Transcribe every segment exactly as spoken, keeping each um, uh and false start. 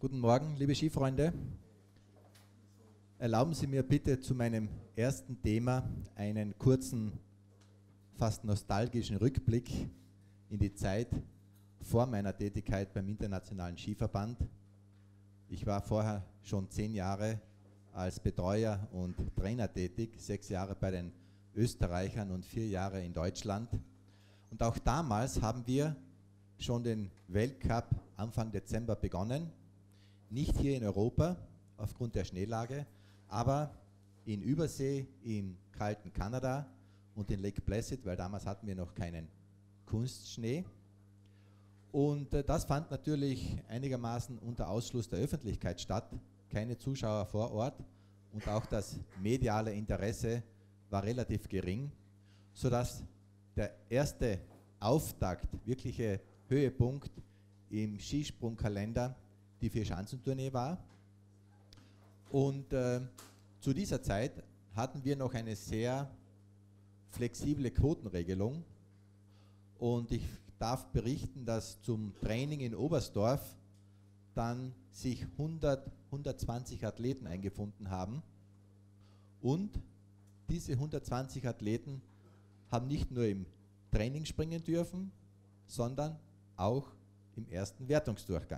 Guten Morgen, liebe Skifreunde. Erlauben Sie mir bitte zu meinem ersten Thema einen kurzen, fast nostalgischen Rückblick in die Zeit vor meiner Tätigkeit beim Internationalen Skiverband. Ich war vorher schon zehn Jahre als Betreuer und Trainer tätig, sechs Jahre bei den Österreichern und vier Jahre in Deutschland. Und auch damals haben wir schon den Weltcup Anfang Dezember begonnen. Nicht hier in Europa aufgrund der Schneelage, aber in Übersee, im kalten Kanada und in Lake Placid, weil damals hatten wir noch keinen Kunstschnee. Und äh, das fand natürlich einigermaßen unter Ausschluss der Öffentlichkeit statt, keine Zuschauer vor Ort und auch das mediale Interesse war relativ gering, sodass der erste Auftakt, wirkliche Höhepunkt im Skisprungkalender die Vierschanzentournee war. Und äh, zu dieser Zeit hatten wir noch eine sehr flexible Quotenregelung und ich darf berichten, dass zum Training in Oberstdorf dann sich hundert, hundertzwanzig Athleten eingefunden haben und diese hundertzwanzig Athleten haben nicht nur im Training springen dürfen, sondern auch im ersten Wertungsdurchgang.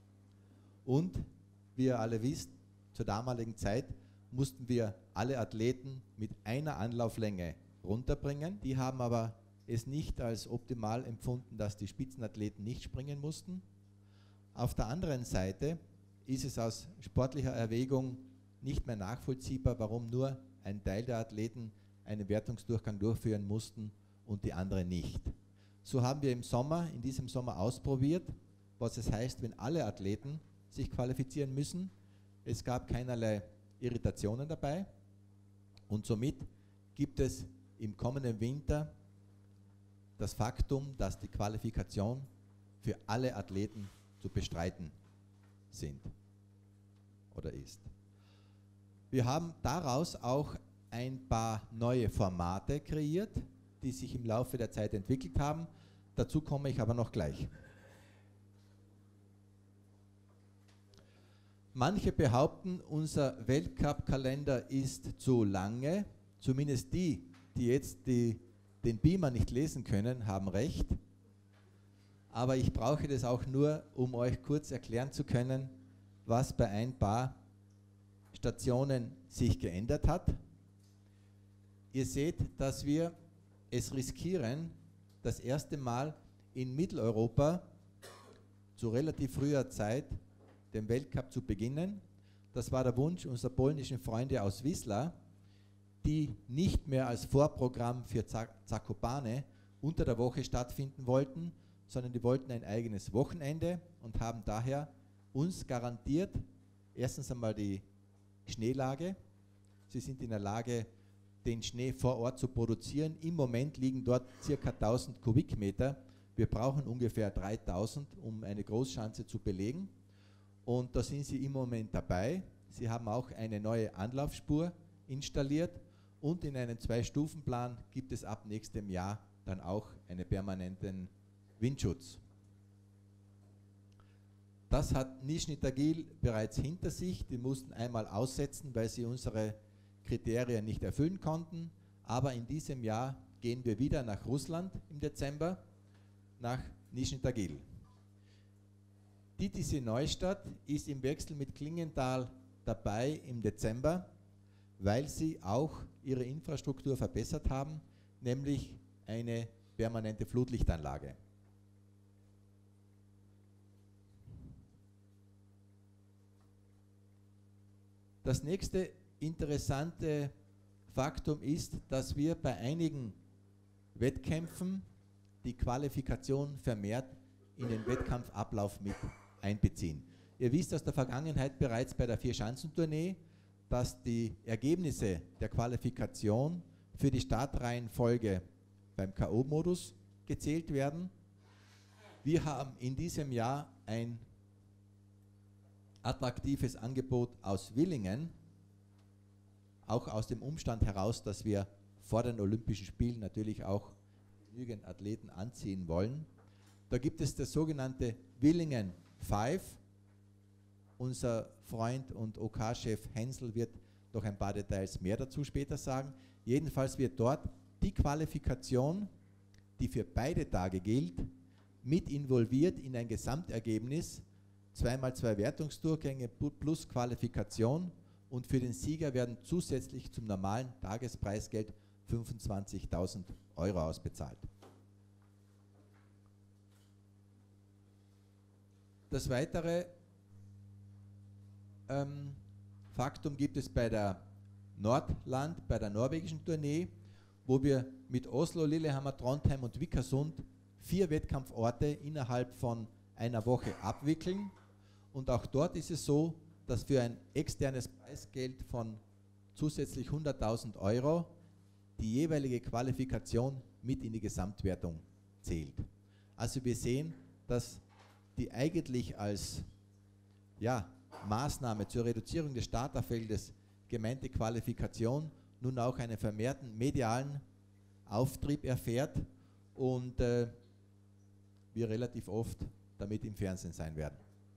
Und wie ihr alle wisst, zur damaligen Zeit mussten wir alle Athleten mit einer Anlauflänge runterbringen. Die haben aber es nicht als optimal empfunden, dass die Spitzenathleten nicht springen mussten. Auf der anderen Seite ist es aus sportlicher Erwägung nicht mehr nachvollziehbar, warum nur ein Teil der Athleten einen Wertungsdurchgang durchführen mussten und die anderen nicht. So haben wir im Sommer, in diesem Sommer ausprobiert, was es heißt, wenn alle Athleten sich qualifizieren müssen. Es gab keinerlei Irritationen dabei und somit gibt es im kommenden Winter das Faktum, dass die Qualifikation für alle Athleten zu bestreiten sind oder ist. Wir haben daraus auch ein paar neue Formate kreiert, die sich im Laufe der Zeit entwickelt haben. Dazu komme ich aber noch gleich. Manche behaupten, unser Weltcup-Kalender ist zu lange. Zumindest die, die jetzt die, den Beamer nicht lesen können, haben recht. Aber ich brauche das auch nur, um euch kurz erklären zu können, was bei ein paar Stationen sich geändert hat. Ihr seht, dass wir es riskieren, das erste Mal in Mitteleuropa zu relativ früher Zeit den Weltcup zu beginnen. Das war der Wunsch unserer polnischen Freunde aus Wisła, die nicht mehr als Vorprogramm für Zakopane unter der Woche stattfinden wollten, sondern die wollten ein eigenes Wochenende und haben daher uns garantiert, erstens einmal die Schneelage. Sie sind in der Lage, den Schnee vor Ort zu produzieren. Im Moment liegen dort ca. tausend Kubikmeter. Wir brauchen ungefähr dreitausend, um eine Großschanze zu belegen. Und da sind sie im Moment dabei. Sie haben auch eine neue Anlaufspur installiert und in einem Zwei-Stufen-Plan gibt es ab nächstem Jahr dann auch einen permanenten Windschutz. Das hat Nischni Tagil bereits hinter sich. Die mussten einmal aussetzen, weil sie unsere Kriterien nicht erfüllen konnten. Aber in diesem Jahr gehen wir wieder nach Russland im Dezember, nach Nischni Tagil. Die T T C Neustadt ist im Wechsel mit Klingenthal dabei im Dezember, weil sie auch ihre Infrastruktur verbessert haben, nämlich eine permanente Flutlichtanlage. Das nächste interessante Faktum ist, dass wir bei einigen Wettkämpfen die Qualifikation vermehrt in den Wettkampfablauf mit einbeziehen. Ihr wisst aus der Vergangenheit bereits bei der Vierschanzentournee, dass die Ergebnisse der Qualifikation für die Startreihenfolge beim K O-Modus gezählt werden. Wir haben in diesem Jahr ein attraktives Angebot aus Villingen, auch aus dem Umstand heraus, dass wir vor den Olympischen Spielen natürlich auch genügend Athleten anziehen wollen. Da gibt es das sogenannte Villingen fünf Unser Freund und OK-Chef Hensel wird noch ein paar Details mehr dazu später sagen. Jedenfalls wird dort die Qualifikation, die für beide Tage gilt, mit involviert in ein Gesamtergebnis, zweimal zwei Wertungsdurchgänge plus Qualifikation, und für den Sieger werden zusätzlich zum normalen Tagespreisgeld fünfundzwanzigtausend Euro ausbezahlt. Das weitere ähm, Faktum gibt es bei der Nordland, bei der norwegischen Tournee, wo wir mit Oslo, Lillehammer, Trondheim und Vikersund vier Wettkampforte innerhalb von einer Woche abwickeln. Und auch dort ist es so, dass für ein externes Preisgeld von zusätzlich hunderttausend Euro die jeweilige Qualifikation mit in die Gesamtwertung zählt. Also wir sehen, dass die eigentlich als ja, Maßnahme zur Reduzierung des Starterfeldes gemeinte Qualifikation nun auch einen vermehrten medialen Auftrieb erfährt und äh, wir relativ oft damit im Fernsehen sein werden.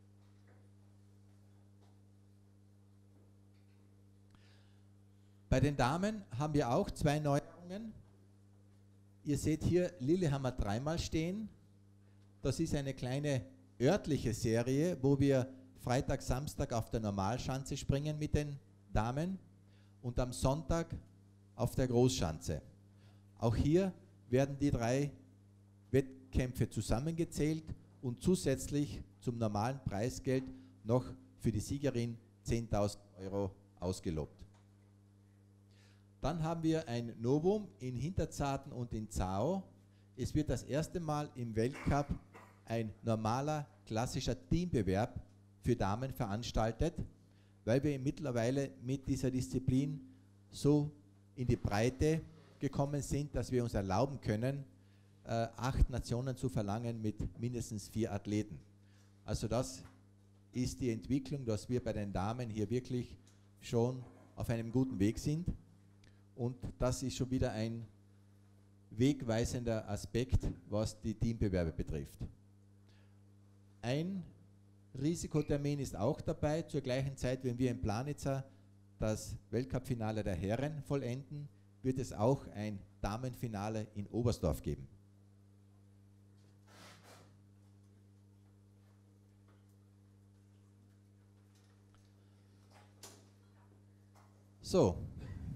Bei den Damen haben wir auch zwei Neuerungen. Ihr seht hier Lillehammer dreimal stehen. Das ist eine kleine örtliche Serie, wo wir Freitag, Samstag auf der Normalschanze springen mit den Damen und am Sonntag auf der Großschanze. Auch hier werden die drei Wettkämpfe zusammengezählt und zusätzlich zum normalen Preisgeld noch für die Siegerin zehntausend Euro ausgelobt. Dann haben wir ein Novum in Hinterzarten und in Zao. Es wird das erste Mal im Weltcup ein normaler, klassischer Teambewerb für Damen veranstaltet, weil wir mittlerweile mit dieser Disziplin so in die Breite gekommen sind, dass wir uns erlauben können, äh, acht Nationen zu verlangen mit mindestens vier Athleten. Also das ist die Entwicklung, dass wir bei den Damen hier wirklich schon auf einem guten Weg sind. Und das ist schon wieder ein wegweisender Aspekt, was die Teambewerbe betrifft. Ein Risikotermin ist auch dabei, zur gleichen Zeit, wenn wir in Planitza das Weltcup-Finale der Herren vollenden, wird es auch ein Damenfinale in Oberstdorf geben. So.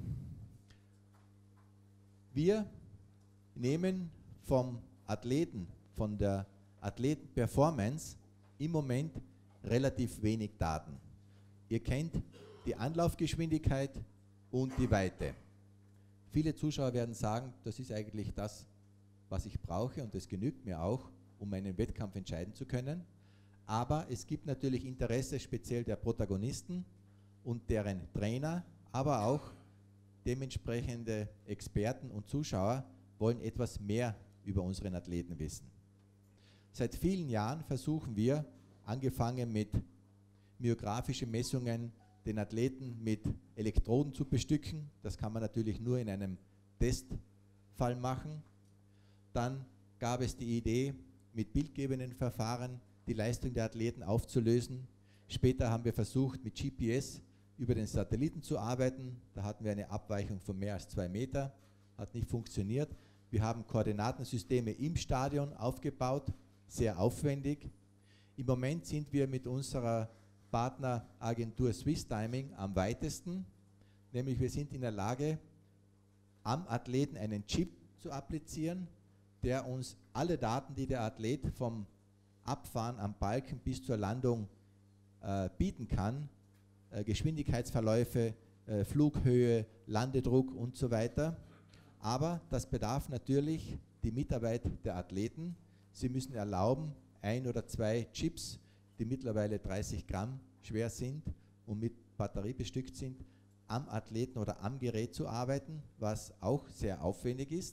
Wir nehmen vom Athleten, von der Athletenperformance im Moment relativ wenig Daten. Ihr kennt die Anlaufgeschwindigkeit und die Weite. Viele Zuschauer werden sagen, das ist eigentlich das, was ich brauche und das genügt mir auch, um einen Wettkampf entscheiden zu können. Aber es gibt natürlich Interesse speziell der Protagonisten und deren Trainer, aber auch dementsprechende Experten und Zuschauer wollen etwas mehr über unseren Athleten wissen. Seit vielen Jahren versuchen wir, angefangen mit myografischen Messungen, den Athleten mit Elektroden zu bestücken. Das kann man natürlich nur in einem Testfall machen. Dann gab es die Idee, mit bildgebenden Verfahren die Leistung der Athleten aufzulösen. Später haben wir versucht, mit G P S über den Satelliten zu arbeiten. Da hatten wir eine Abweichung von mehr als zwei Meter, hat nicht funktioniert. Wir haben Koordinatensysteme im Stadion aufgebaut, sehr aufwendig. Im Moment sind wir mit unserer Partneragentur Swiss Timing am weitesten, nämlich wir sind in der Lage, am Athleten einen Chip zu applizieren, der uns alle Daten, die der Athlet vom Abfahren am Balken bis zur Landung äh, bieten kann, Geschwindigkeitsverläufe, äh, Flughöhe, Landedruck und so weiter. Aber das bedarf natürlich die Mitarbeit der Athleten. Sie müssen erlauben, ein oder zwei Chips, die mittlerweile dreißig Gramm schwer sind und mit Batterie bestückt sind, am Athleten oder am Gerät zu arbeiten, was auch sehr aufwendig ist.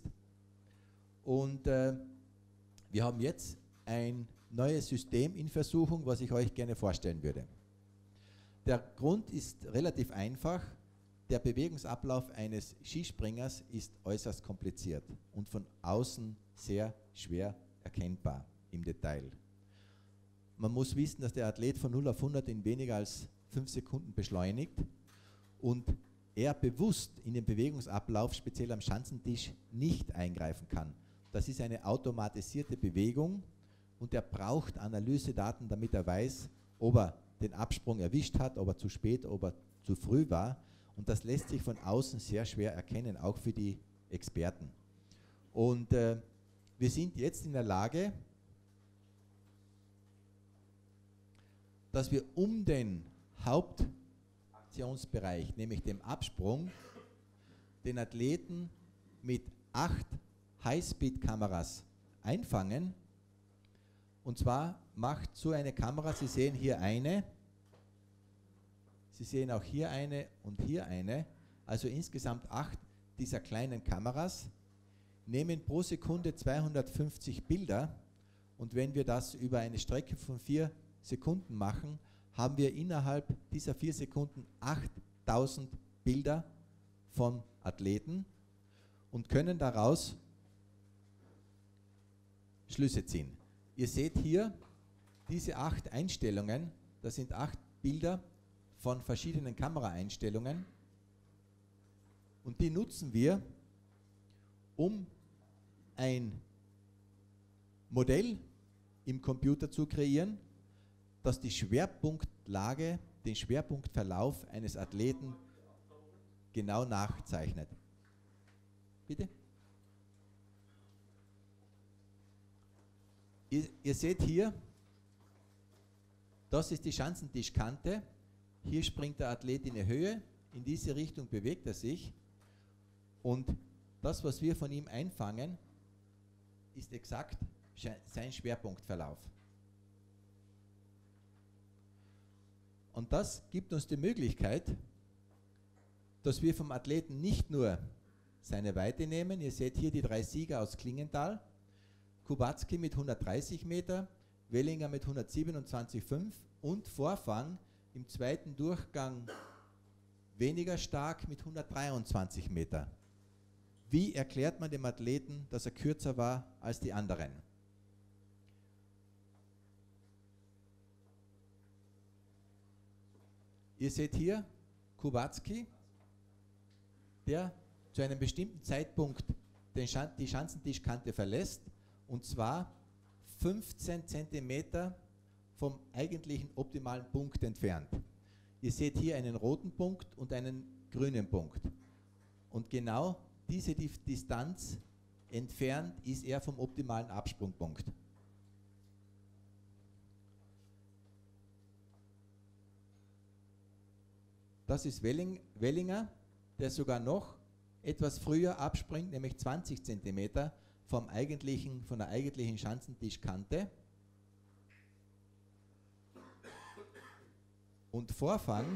Und äh, wir haben jetzt ein neues System in Versuchung, was ich euch gerne vorstellen würde. Der Grund ist relativ einfach. Der Bewegungsablauf eines Skispringers ist äußerst kompliziert und von außen sehr schwer erkennbar im Detail. Man muss wissen, dass der Athlet von null auf hundert in weniger als fünf Sekunden beschleunigt und er bewusst in den Bewegungsablauf, speziell am Schanzentisch, nicht eingreifen kann. Das ist eine automatisierte Bewegung und er braucht Analysedaten, damit er weiß, ob er den Absprung erwischt hat, ob er zu spät, ob er zu früh war. Und das lässt sich von außen sehr schwer erkennen, auch für die Experten. Und äh, wir sind jetzt in der Lage, dass wir um den Hauptaktionsbereich, nämlich dem Absprung, den Athleten mit acht Highspeed-Kameras einfangen. Und zwar macht so eine Kamera, Sie sehen hier eine, Sie sehen auch hier eine und hier eine, also insgesamt acht dieser kleinen Kameras, nehmen pro Sekunde zweihundertfünfzig Bilder und wenn wir das über eine Strecke von vier Sekunden machen, haben wir innerhalb dieser vier Sekunden achttausend Bilder von Athleten und können daraus Schlüsse ziehen. Ihr seht hier diese acht Einstellungen, das sind acht Bilder von verschiedenen Kameraeinstellungen und die nutzen wir, um ein Modell im Computer zu kreieren, das die Schwerpunktlage, den Schwerpunktverlauf eines Athleten genau nachzeichnet. Bitte? Ihr, ihr seht hier, das ist die Schanzentischkante. Hier springt der Athlet in die Höhe, in diese Richtung bewegt er sich und das, was wir von ihm einfangen, ist exakt sein Schwerpunktverlauf. Und das gibt uns die Möglichkeit, dass wir vom Athleten nicht nur seine Weite nehmen, ihr seht hier die drei Sieger aus Klingenthal, Kubacki mit hundertdreißig Meter, Wellinger mit hundertsiebenundzwanzig Komma fünf und Vorfang im zweiten Durchgang weniger stark mit hundertdreiundzwanzig Meter. Wie erklärt man dem Athleten, dass er kürzer war als die anderen? Ihr seht hier Kubacki, der zu einem bestimmten Zeitpunkt den Schan- die Schanzentischkante verlässt, und zwar fünfzehn Zentimeter vom eigentlichen optimalen Punkt entfernt. Ihr seht hier einen roten Punkt und einen grünen Punkt. Und genau diese Distanz entfernt ist er vom optimalen Absprungpunkt. Das ist Welling, Wellinger, der sogar noch etwas früher abspringt, nämlich zwanzig Zentimeter vom eigentlichen, von der eigentlichen Schanzentischkante. Und Vorfang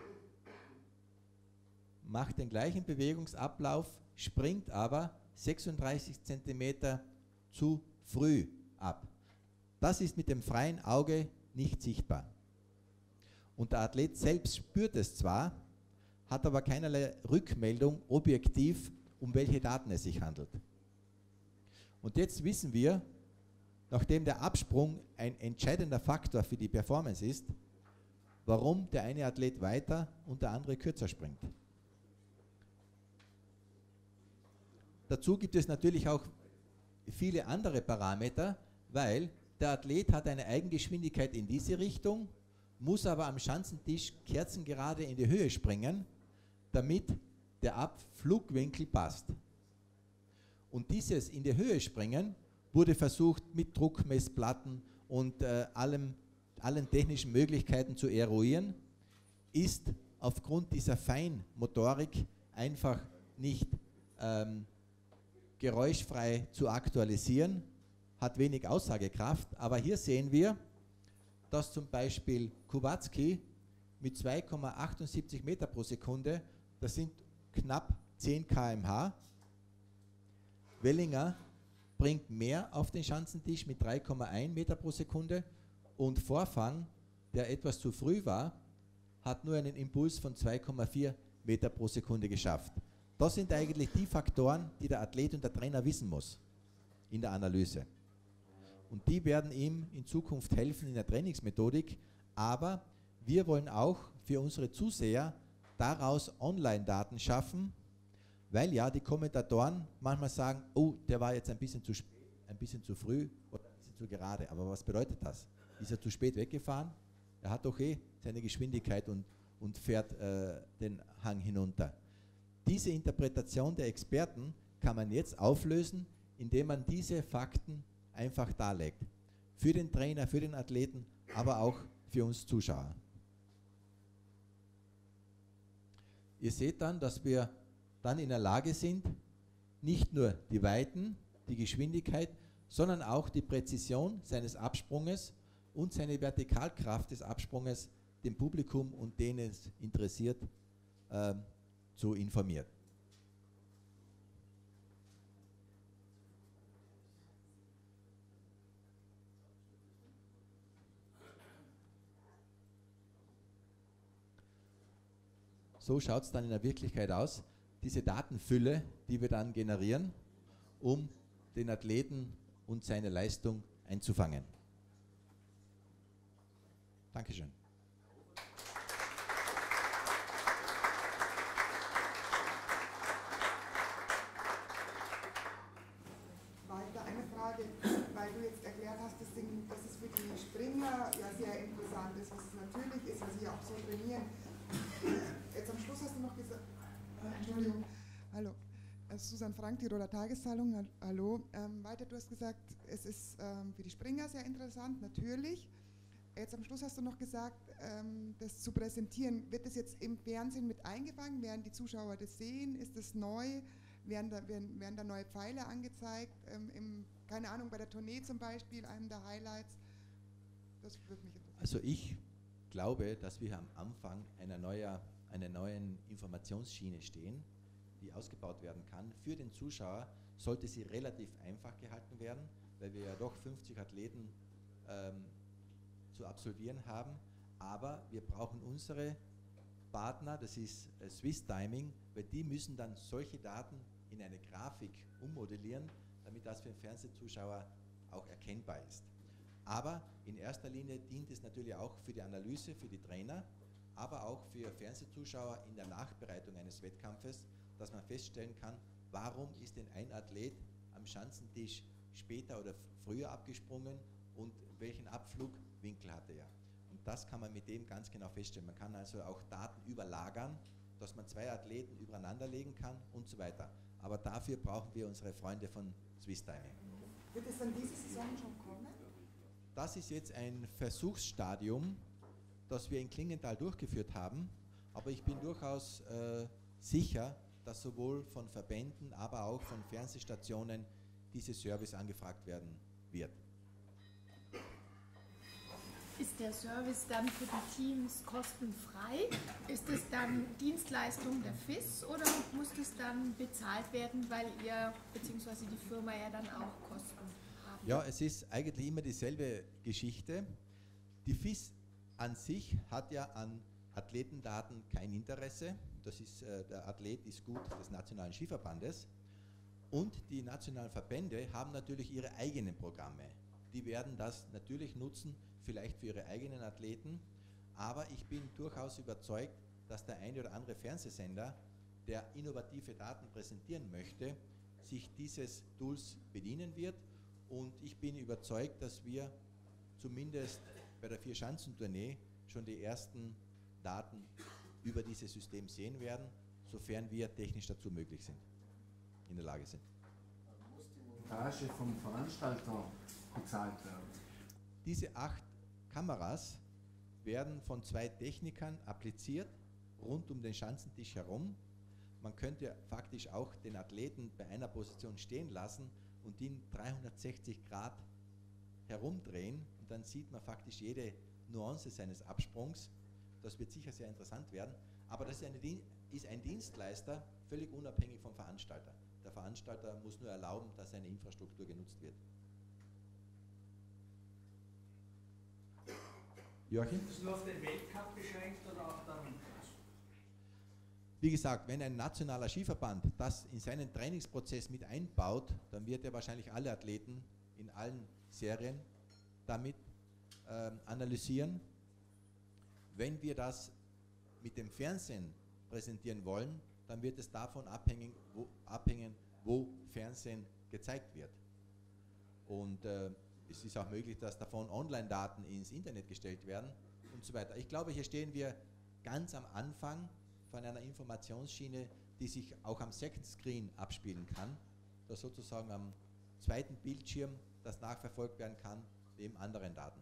macht den gleichen Bewegungsablauf, springt aber sechsunddreißig Zentimeter zu früh ab. Das ist mit dem freien Auge nicht sichtbar. Und der Athlet selbst spürt es zwar, hat aber keinerlei Rückmeldung objektiv, um welche Daten es sich handelt. Und jetzt wissen wir, nachdem der Absprung ein entscheidender Faktor für die Performance ist, warum der eine Athlet weiter und der andere kürzer springt. Dazu gibt es natürlich auch viele andere Parameter, weil der Athlet hat eine Eigengeschwindigkeit in diese Richtung, muss aber am Schanzentisch kerzengerade in die Höhe springen, damit der Abflugwinkel passt. Und dieses in die Höhe springen wurde versucht mit Druckmessplatten und äh, allem, allen technischen Möglichkeiten zu eruieren, ist aufgrund dieser Feinmotorik einfach nicht ähm, geräuschfrei zu aktualisieren, hat wenig Aussagekraft, aber hier sehen wir, dass zum Beispiel Kubacki mit zwei Komma achtundsiebzig Meter pro Sekunde, das sind knapp zehn Kilometer pro Stunde, Wellinger bringt mehr auf den Schanzentisch mit drei Komma eins Meter pro Sekunde und Vorfang, der etwas zu früh war, hat nur einen Impuls von zwei Komma vier Meter pro Sekunde geschafft. Das sind eigentlich die Faktoren, die der Athlet und der Trainer wissen muss in der Analyse. Und die werden ihm in Zukunft helfen in der Trainingsmethodik, aber wir wollen auch für unsere Zuseher daraus Online-Daten schaffen, weil ja die Kommentatoren manchmal sagen, oh, der war jetzt ein bisschen zu spät, ein bisschen zu früh oder ein bisschen zu gerade. Aber was bedeutet das? Ist er zu spät weggefahren? Er hat doch eh seine Geschwindigkeit und, und fährt äh, den Hang hinunter. Diese Interpretation der Experten kann man jetzt auflösen, indem man diese Fakten einfach darlegt. Für den Trainer, für den Athleten, aber auch für uns Zuschauer. Ihr seht dann, dass wir dann in der Lage sind, nicht nur die Weiten, die Geschwindigkeit, sondern auch die Präzision seines Absprunges und seine Vertikalkraft des Absprunges dem Publikum und denen es interessiert, äh, zu informieren. So schaut es dann in der Wirklichkeit aus. Diese Datenfülle, die wir dann generieren, um den Athleten und seine Leistung einzufangen. Dankeschön. Weiter eine Frage, weil du jetzt erklärt hast, dass es für die Springer ja sehr interessant ist, was es natürlich ist, was sie auch so trainieren. Jetzt am Schluss hast du noch gesagt, äh, Entschuldigung, hallo, äh, Susanne Frank, Tiroler Tageszeitung, hallo. Ähm, weiter, du hast gesagt, es ist ähm, für die Springer sehr interessant, natürlich. Jetzt am Schluss hast du noch gesagt, ähm, das zu präsentieren, wird das jetzt im Fernsehen mit eingefangen? Werden die Zuschauer das sehen? Ist das neu? Werden da, werden, werden da neue Pfeile angezeigt? Ähm, im, keine Ahnung, bei der Tournee zum Beispiel, einem der Highlights? Das würde mich interessieren. Also ich glaube, dass wir am Anfang einer, neuer, einer neuen Informationsschiene stehen, die ausgebaut werden kann. Für den Zuschauer sollte sie relativ einfach gehalten werden, weil wir ja doch fünfzig Athleten ähm, zu absolvieren haben. Aber wir brauchen unsere Partner, das ist äh, Swiss Timing, weil die müssen dann solche Daten in eine Grafik ummodellieren, damit das für den Fernsehzuschauer auch erkennbar ist. Aber in erster Linie dient es natürlich auch für die Analyse, für die Trainer, aber auch für Fernsehzuschauer in der Nachbereitung eines Wettkampfes, dass man feststellen kann, warum ist denn ein Athlet am Schanzentisch später oder früher abgesprungen und welchen Abflugwinkel hatte er. Und das kann man mit dem ganz genau feststellen. Man kann also auch Daten überlagern, dass man zwei Athleten übereinander legen kann und so weiter. Aber dafür brauchen wir unsere Freunde von Swiss Timing. Wird es dann diese Saison schon kommen? Das ist jetzt ein Versuchsstadium, das wir in Klingenthal durchgeführt haben, aber ich bin durchaus äh, sicher, dass sowohl von Verbänden, aber auch von Fernsehstationen dieses Service angefragt werden wird. Ist der Service dann für die Teams kostenfrei? Ist es dann Dienstleistung der F I S oder muss das dann bezahlt werden, weil ihr bzw. die Firma ja dann auch Kosten haben? Ja, es ist eigentlich immer dieselbe Geschichte. Die F I S an sich hat ja an Athletendaten kein Interesse. Das ist, äh, der Athlet ist Gut des Nationalen Skiverbandes. Und die nationalen Verbände haben natürlich ihre eigenen Programme. Die werden das natürlich nutzen, vielleicht für ihre eigenen Athleten. Aber ich bin durchaus überzeugt, dass der eine oder andere Fernsehsender, der innovative Daten präsentieren möchte, sich dieses Tools bedienen wird. Und ich bin überzeugt, dass wir zumindest bei der Vier-Schanzentournee schon die ersten Daten über dieses System sehen werden, sofern wir technisch dazu möglich sind, in der Lage sind. Muss die Montage vom Veranstalter bezahlt werden? Diese acht Kameras werden von zwei Technikern appliziert, rund um den Schanzentisch herum. Man könnte faktisch auch den Athleten bei einer Position stehen lassen und ihn dreihundertsechzig Grad herumdrehen und dann sieht man faktisch jede Nuance seines Absprungs. Das wird sicher sehr interessant werden, aber das ist, eine, ist ein Dienstleister, völlig unabhängig vom Veranstalter. Der Veranstalter muss nur erlauben, dass seine Infrastruktur genutzt wird. Joachim? Ist das nur auf den Weltcup beschränkt oder auch dann? Wie gesagt, wenn ein nationaler Skiverband das in seinen Trainingsprozess mit einbaut, dann wird er wahrscheinlich alle Athleten in allen Serien damit äh, analysieren. Wenn wir das mit dem Fernsehen präsentieren wollen, dann wird es davon abhängen, wo, abhängen, wo Fernsehen gezeigt wird. Und äh, es ist auch möglich, dass davon Online-Daten ins Internet gestellt werden und so weiter. Ich glaube, hier stehen wir ganz am Anfang von einer Informationsschiene, die sich auch am Second Screen abspielen kann, dass sozusagen am zweiten Bildschirm das nachverfolgt werden kann, neben anderen Daten.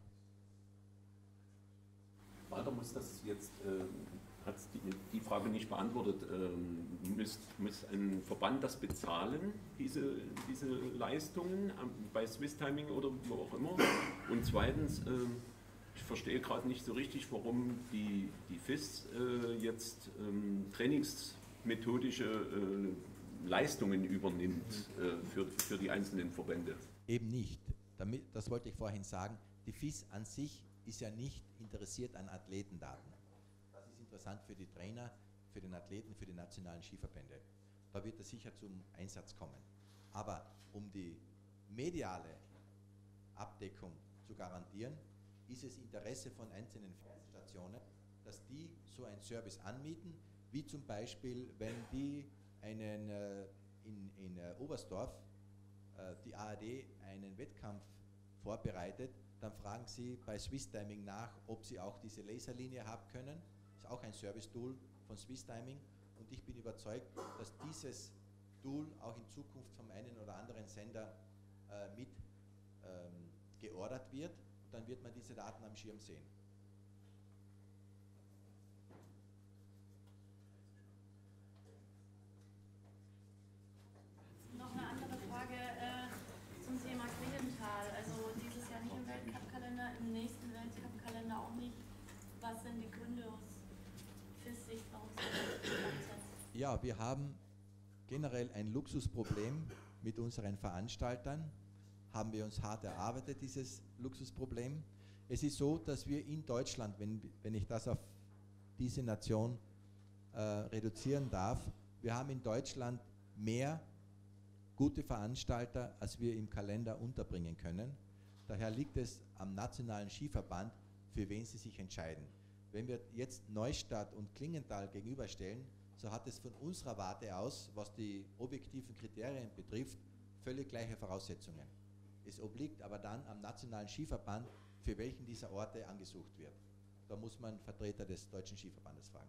Weiter muss das jetzt, äh, hat die, die Frage nicht beantwortet, ähm, muss, muss ein Verband das bezahlen, diese, diese Leistungen ähm, bei Swiss Timing oder wo auch immer? Und zweitens, äh, ich verstehe gerade nicht so richtig, warum die, die F I S äh, jetzt ähm, trainingsmethodische äh, Leistungen übernimmt äh, für, für die einzelnen Verbände. Eben nicht. Damit, das wollte ich vorhin sagen, die F I S an sich ist ja nicht interessiert an Athletendaten. Das ist interessant für die Trainer, für den Athleten, für die nationalen Skiverbände. Da wird er sicher zum Einsatz kommen. Aber um die mediale Abdeckung zu garantieren, ist es Interesse von einzelnen Fernsehstationen, dass die so einen Service anmieten, wie zum Beispiel, wenn die einen äh, in, in äh, Oberstdorf, äh, die A R D einen Wettkampf vorbereitet, dann fragen Sie bei Swiss Timing nach, ob Sie auch diese Laserlinie haben können. Das ist auch ein Service-Tool von Swiss Timing und ich bin überzeugt, dass dieses Tool auch in Zukunft vom einen oder anderen Sender äh, mit ähm, geordert wird und dann wird man diese Daten am Schirm sehen. Noch eine andere Frage äh, zum Thema Klingenthal. Also dieses Jahr nicht im Weltcup-Kalender, im nächsten Weltcup-Kalender auch nicht. Was sind die Gründe aus F I S-Sicht, warum Sie das absetzen? Ja, wir haben generell ein Luxusproblem mit unseren Veranstaltern. Haben wir uns hart erarbeitet, dieses Luxusproblem. Es ist so, dass wir in Deutschland, wenn, wenn ich das auf diese Nation äh, reduzieren darf, wir haben in Deutschland mehr gute Veranstalter, als wir im Kalender unterbringen können. Daher liegt es am Nationalen Skiverband, für wen sie sich entscheiden. Wenn wir jetzt Neustadt und Klingenthal gegenüberstellen, so hat es von unserer Warte aus, was die objektiven Kriterien betrifft, völlig gleiche Voraussetzungen. Es obliegt aber dann am Nationalen Skiverband, für welchen dieser Orte angesucht wird. Da muss man Vertreter des Deutschen Skiverbandes fragen.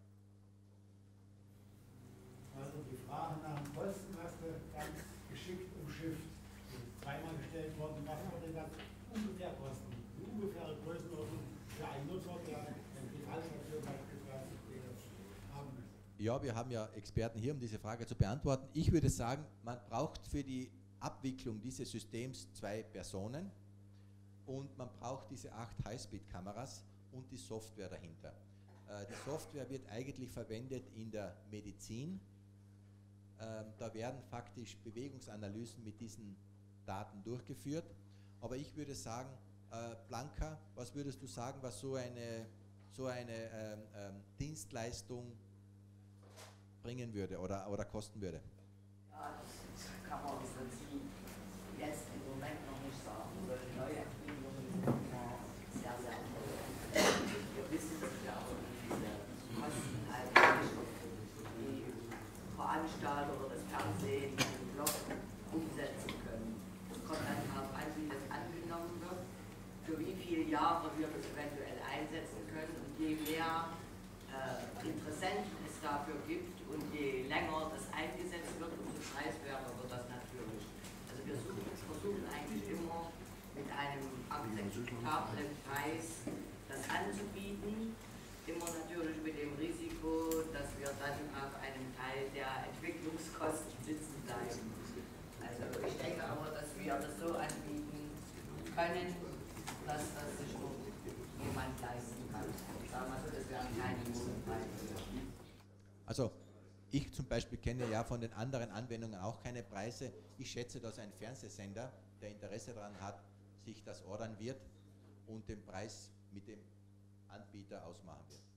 Also die Frage nach dem Kosten hast du ganz geschickt umschifft. Das ist zweimal gestellt worden. Was würde das ungefähr kosten? Die ungefähre Größenordnung für einen Nutzer, der die Fallstation beispielsweise haben möchte. Ja, wir haben ja Experten hier, um diese Frage zu beantworten. Ich würde sagen, man braucht für die Abwicklung dieses Systems zwei Personen und man braucht diese acht Highspeed-Kameras und die Software dahinter. Äh, die Software wird eigentlich verwendet in der Medizin. Ähm, da werden faktisch Bewegungsanalysen mit diesen Daten durchgeführt. Aber ich würde sagen, äh, Blanca, was würdest du sagen, was so eine, so eine ähm, ähm, Dienstleistung bringen würde oder, oder kosten würde? Ja, das kann man im Prinzip jetzt im Moment noch nicht sagen. Oder die Neuentwicklungen sind immer sehr, sehr anders. Wir wissen ja auch, diese Kosten halt die Veranstalter oder das Fernsehen im Blog umsetzen können. Es kommt dann darauf an, wie das angenommen wird, für wie viele Jahre wir das eventuell einsetzen können. Und je mehr äh, Interessenten es dafür gibt und je länger das eingesetzt wird, umso preiswerter wird das natürlich. Also wir suchen, versuchen eigentlich immer mit einem akzeptablen Preis das anzubieten, immer natürlich mit dem Risiko, dass wir dann auf einem Teil der Entwicklungskosten sitzen bleiben. Also ich denke aber, dass wir das so anbieten können, dass das sich nur jemand leisten kann. Sagen wir so, das wären keine Monopreise. Also ich zum Beispiel kenne ja von den anderen Anwendungen auch keine Preise. Ich schätze, dass ein Fernsehsender, der Interesse daran hat, sich das ordern wird und den Preis mit dem Anbieter ausmachen wird.